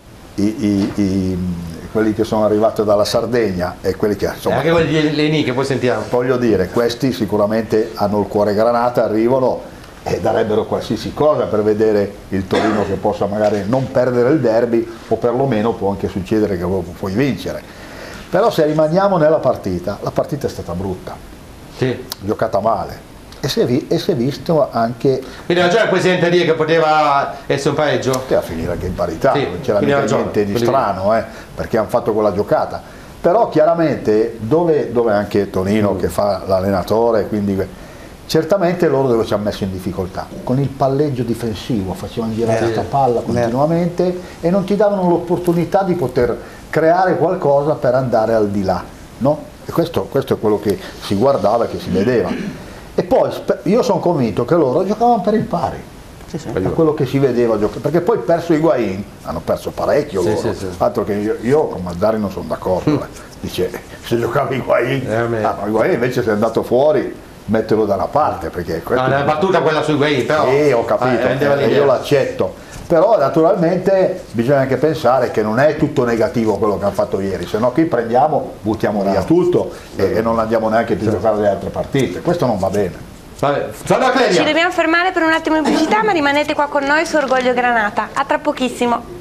quelli che sono arrivati dalla Sardegna e quelli che insomma, anche quelli di Leni che poi sentiamo. Voglio dire, questi sicuramente hanno il cuore granata, arrivano e darebbero qualsiasi cosa per vedere il Torino che possa magari non perdere il derby, o perlomeno può anche succedere che puoi vincere. Però se rimaniamo nella partita, la partita è stata brutta, giocata male, e si è visto anche. Quindi ragione il Presidente a dire che poteva essere un pareggio? Poteva finire anche in parità, non c'era niente di strano, perché hanno fatto quella giocata. Però chiaramente dove anche Tonino che fa l'allenatore, quindi certamente loro dove ci hanno messo in difficoltà con il palleggio difensivo, facevano girare questa palla continuamente e non ti davano l'opportunità di poter creare qualcosa per andare al di là, no? E questo è quello che si guardava e che si vedeva. E poi io sono convinto che loro giocavano per il pari, da quello che si vedeva, perché poi perso Higuaín, hanno perso parecchio loro, altro che io con Mazzari non sono d'accordo, dice se giocava Higuaín, Higuaín invece si è andato fuori, metterlo da una parte, perché no, è battuta quella su Higuaín, però ho capito, io l'accetto, però naturalmente bisogna anche pensare che non è tutto negativo quello che hanno fatto ieri, se no qui prendiamo, buttiamo via tutto e non andiamo neanche più a giocare le altre partite, questo non va bene. Ci dobbiamo fermare per un attimo in pubblicità, ma rimanete qua con noi su Orgoglio Granata, a tra pochissimo.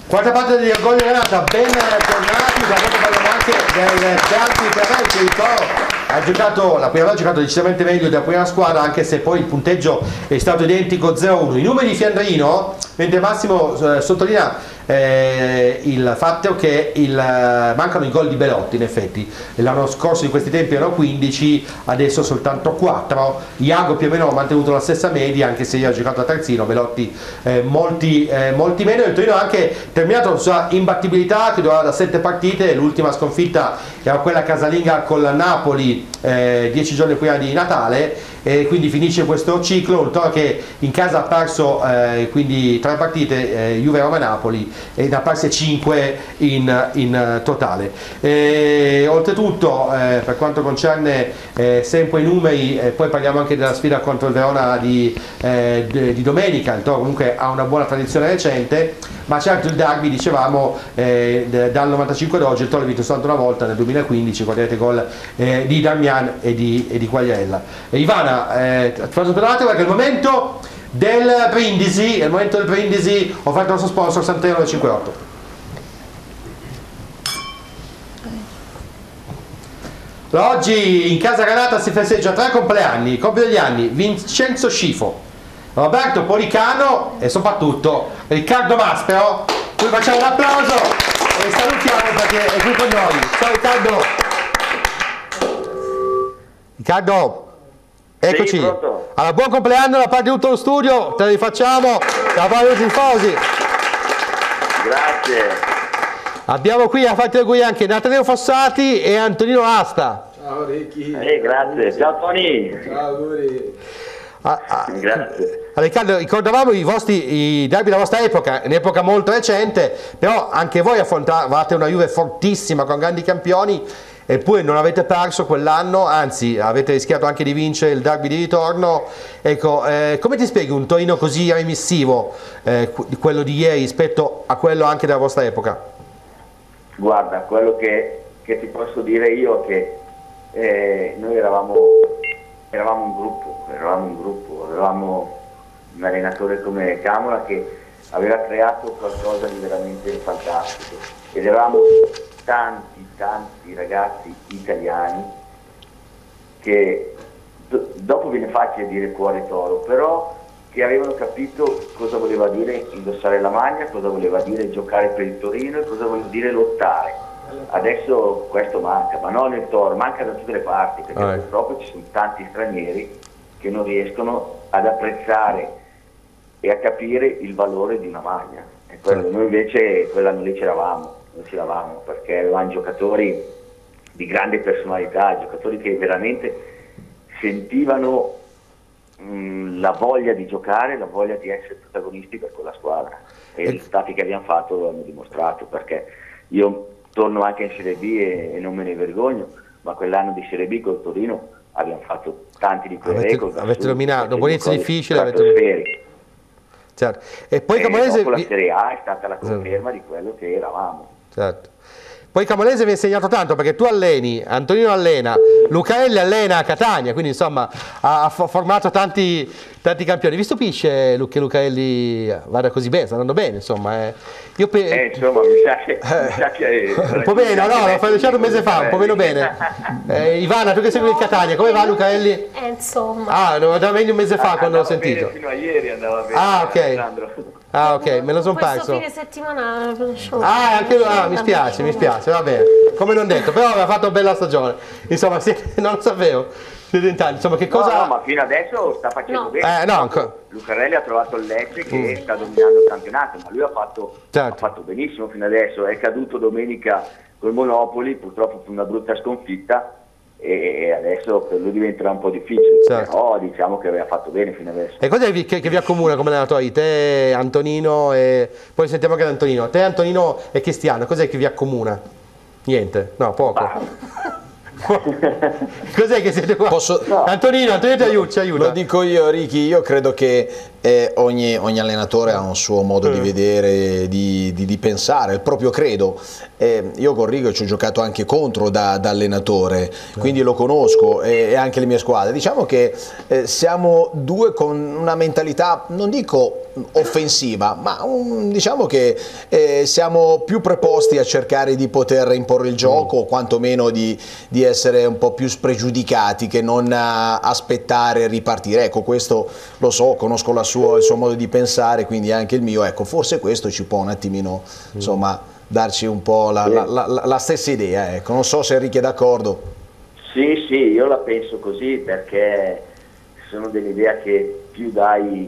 Quarta parte di Orgoglio Granata, ben tornati, da quanto parliamo anche del derby terrestre. Il Toro ha giocato, la prima volta ha giocato decisamente meglio della prima squadra, anche se poi il punteggio è stato identico 0-1. I numeri di Fiandrino, mentre Massimo sottolinea il fatto che mancano i gol di Belotti. In effetti l'anno scorso in questi tempi erano 15, adesso soltanto 4. Iago più o meno ha mantenuto la stessa media, anche se io ho giocato a terzino, Belotti molti meno. Il Torino ha anche terminato la sua imbattibilità, che durava da 7 partite. L'ultima sconfitta era quella casalinga con la Napoli 10 giorni prima di Natale, e quindi finisce questo ciclo. Un Toro che in casa ha perso quindi 3 partite, Juve, Roma, Napoli, e ne ha perse 5 in totale. Oltretutto per quanto concerne sempre i numeri, poi parliamo anche della sfida contro il Verona di domenica. Il Toro comunque ha una buona tradizione recente, ma certo il derby, dicevamo, dal 95 ad oggi il Toro ha vinto soltanto una volta, nel 2015, guardate gol di Damian e di Quagliarella. Ivana, ti faccio parlare perché è il momento del brindisi, offerto dal nostro sponsor Santreno 958. Oggi in casa Granata si festeggia 3 compleanni, compito degli anni: Vincenzo Scifo, Roberto Policano e soprattutto Riccardo Maspero. Cui facciamo un applauso e salutiamo perché è qui con noi. Ciao Riccardo. Riccardo, eccoci. Sì, allora, buon compleanno da parte di tutto lo studio, te lo rifacciamo da parte dei tifosi. Grazie. Abbiamo qui a farti auguri anche Natalino Fossati e Antonino Asta. Ciao Ricky. Grazie. Ciao Tony. Ciao auguri. Grazie. Riccardo, ricordavamo i derby della vostra epoca, un'epoca molto recente, però anche voi affrontavate una Juve fortissima con grandi campioni, eppure non avete perso quell'anno, anzi avete rischiato anche di vincere il derby di ritorno. Ecco, come ti spieghi un Torino così remissivo, quello di ieri, rispetto a quello anche della vostra epoca? Guarda, quello che ti posso dire io è che noi eravamo un gruppo, avevamo un allenatore come Camola che aveva creato qualcosa di veramente fantastico, ed eravamo tanti ragazzi italiani che dopo viene facile dire cuore toro, però che avevano capito cosa voleva dire indossare la maglia, cosa voleva dire giocare per il Torino e cosa voleva dire lottare. Adesso questo manca, ma non nel Toro, manca da tutte le parti, perché purtroppo ci sono tanti stranieri che non riescono ad apprezzare e a capire il valore di una maglia. E noi invece quell'anno lì non c'eravamo, perché avevamo giocatori di grande personalità, giocatori che veramente sentivano la voglia di giocare, la voglia di essere protagonisti per quella squadra, e i risultati che abbiamo fatto lo hanno dimostrato, perché io torno anche in Serie B e non me ne vergogno, ma quell'anno di Serie B col Torino abbiamo fatto tanti di quei record. Avete dominato, dopo un inizio difficile certo. E poi Camolese, dopo la Serie A è stata la conferma di quello che eravamo. Certo. Poi Camolese vi ha insegnato tanto, perché tu alleni, Antonino allena, Lucarelli allena a Catania, quindi insomma ha formato tanti campioni. Vi stupisce che Lucarelli vada così bene, sta andando bene, insomma. Insomma, mi sa che un po' meno, no, l'ho lasciato un mese fa, un po' meno bene. Ivana, tu che segui il Catania, come va Lucarelli? Insomma. Ah, lo andava meglio un mese fa quando l'ho sentito. Fino a ieri andava bene. Ah, ok. Ah, ok, me lo sono perso. Questo fine settimana mi spiace, va bene. Come non detto, però aveva fatto una bella stagione. Insomma, non lo sapevo. Siete in tanti. Insomma, che cosa... No, ma fino adesso sta facendo bene. ancora. Lucarelli ha trovato il Lecce che sta dominando il campionato, ma lui ha fatto benissimo fino adesso. È caduto domenica col Monopoli, purtroppo fu una brutta sconfitta, e adesso per lui diventerà un po' difficile, però diciamo che aveva fatto bene fino adesso. E cos'è che vi accomuna come allenatori? Te, Antonino, e poi sentiamo anche da Antonino. Te, Antonino e Cristiano, cos'è che vi accomuna? Niente? No, poco. Cos'è che siete qua? No. Antonino ti aiuta. Lo dico io, Ricky, io credo che ogni allenatore ha un suo modo di vedere, di pensare, il proprio credo. Io con Rigo ci ho giocato anche contro da allenatore, quindi lo conosco, e anche le mie squadre. Diciamo che siamo due con una mentalità, non dico offensiva, ma diciamo che siamo più preposti a cercare di poter imporre il gioco, o quantomeno di essere un po' più spregiudicati che non aspettare e ripartire. Ecco, questo lo so, conosco il suo modo di pensare, quindi anche il mio. Ecco, forse questo ci può un attimino, insomma, darci un po' la stessa idea. Ecco. Non so se Enrico è d'accordo. Sì, io la penso così, perché sono dell'idea che più dai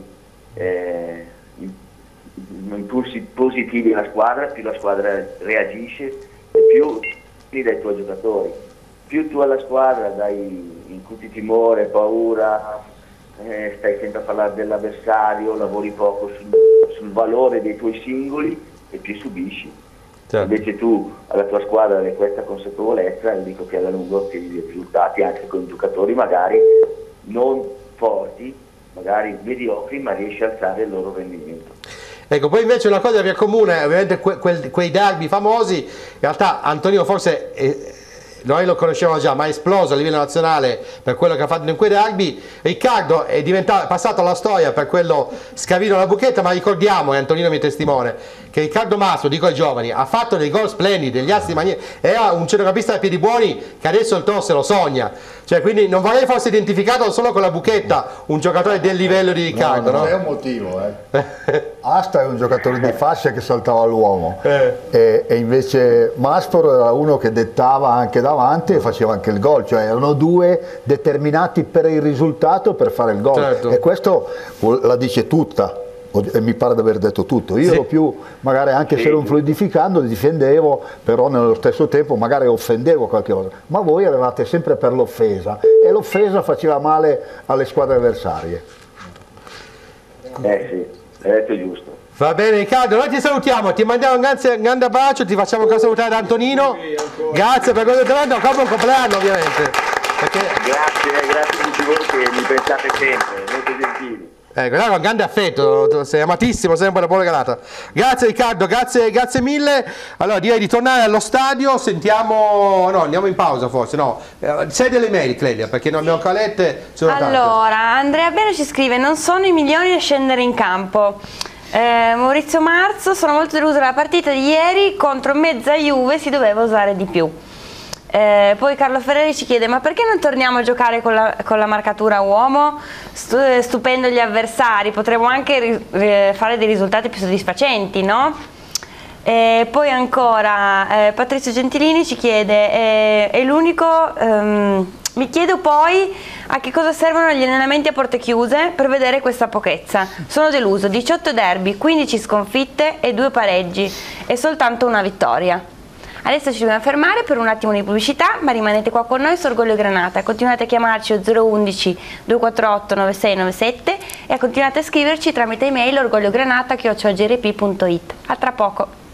impulsi positivi alla squadra, più la squadra reagisce, e più dai tuoi giocatori. Più tu alla squadra incuti timore, paura, stai sempre a parlare dell'avversario, lavori poco sul valore dei tuoi singoli, e più subisci. Certo. Invece tu alla tua squadra hai questa consapevolezza, e dico che alla lunga ottieni dei risultati anche con giocatori magari non forti, magari mediocri, ma riesci a alzare il loro rendimento. Ecco, poi invece una cosa che accomuna ovviamente quei derby famosi, in realtà Antonino forse noi lo conoscevamo già, ma è esploso a livello nazionale per quello che ha fatto in quei derby. Riccardo è passato alla storia per quello scavino alla buchetta, ma ricordiamo, e Antonino mi è testimone, che Riccardo Mastro, dico ai giovani, ha fatto dei gol splendidi, degli assi di maniera, era un centrocampista da piedi buoni che adesso il Toro se lo sogna, cioè, quindi non vorrei fosse identificato solo con la buchetta un giocatore del livello di Riccardo. No? È un motivo, Asta è un giocatore di fascia che saltava l'uomo, e invece Mastro era uno che dettava anche davanti e faceva anche il gol, cioè erano due determinati per il risultato, per fare il gol. Certo. E questo la dice tutta, e mi pare di aver detto tutto. Io ero più, magari anche se ero un fluidificando, difendevo, però nello stesso tempo magari offendevo qualche cosa, ma voi eravate sempre per l'offesa, e l'offesa faceva male alle squadre avversarie. Sì, hai detto giusto. Va bene Riccardo, noi ti salutiamo, ti mandiamo un grande abbraccio, ti facciamo anche salutare da Antonino, grazie per quello che ti mando, come un compleanno ovviamente. Grazie a tutti voi che mi pensate sempre, molto gentili. Ecco, un grande affetto, sei amatissimo, sempre una buona regalata. Grazie Riccardo, grazie mille. Allora direi di tornare allo stadio, sentiamo, no, andiamo in pausa forse, no. Sei delle mail, Clelia, perché non abbiamo calette. Allora, Andrea Bene ci scrive, non sono i migliori a scendere in campo. Maurizio Marzo, sono molto deluso dalla partita di ieri, contro mezza Juve si doveva usare di più. Poi Carlo Ferreri ci chiede, ma perché non torniamo a giocare con la marcatura uomo, stupendo gli avversari, potremmo anche fare dei risultati più soddisfacenti, no? Poi ancora Patrizio Gentilini ci chiede, è l'unico, mi chiedo poi a che cosa servono gli allenamenti a porte chiuse per vedere questa pochezza. Sono deluso, 18 derby, 15 sconfitte e 2 pareggi e soltanto una vittoria. Adesso ci dobbiamo fermare per un attimo di pubblicità, ma rimanete qua con noi su Orgoglio Granata. Continuate a chiamarci al 011 248 9697 e continuate a scriverci tramite email orgogliogranata@grp.it. A tra poco.